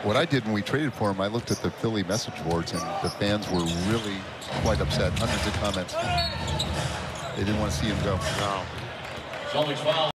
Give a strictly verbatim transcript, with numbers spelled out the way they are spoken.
What I did when we traded for him, I looked at the Philly message boards, and the fans were really quite upset. Hundreds of comments. They didn't want to see him go. No.